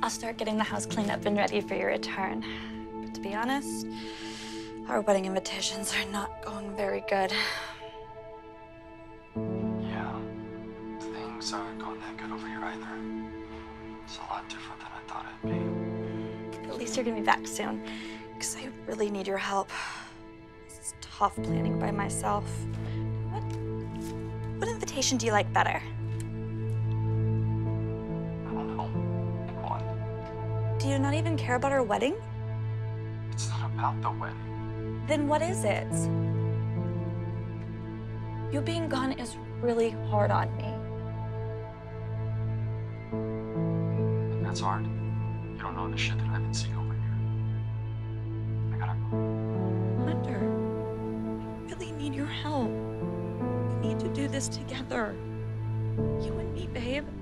I'll start getting the house cleaned up and ready for your return. But to be honest, our wedding invitations are not going very good. Yeah, things aren't going that good over here either. It's a lot different than I thought it'd be. At least you're gonna be back soon, because I really need your help. This is tough planning by myself. What invitation do you like better? I don't know. Pick one. Do you not even care about our wedding? It's not about the wedding. Then what is it? You being gone is really hard on me. That's hard. You don't know the shit that I've been seeing over here. I gotta go. Hunter, I really need your help. We need to do this together. You and me, babe.